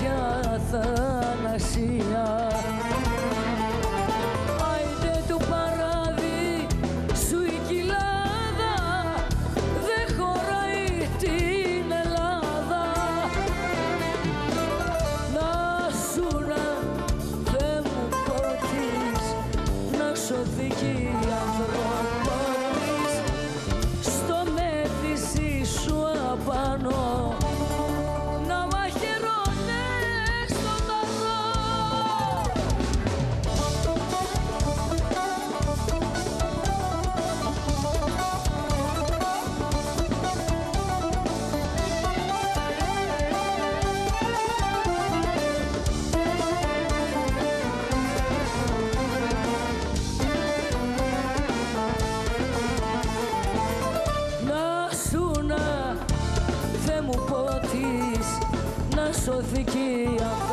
πια θανασία. Άιντε του παράδει σου η κοιλάδα, δεν χωράει την Ελλάδα. Να σου να δε μου πότεις, να σωθεί κι η ανθρωπότης στο μέθησι σου απάνω. Να σωθεί κι η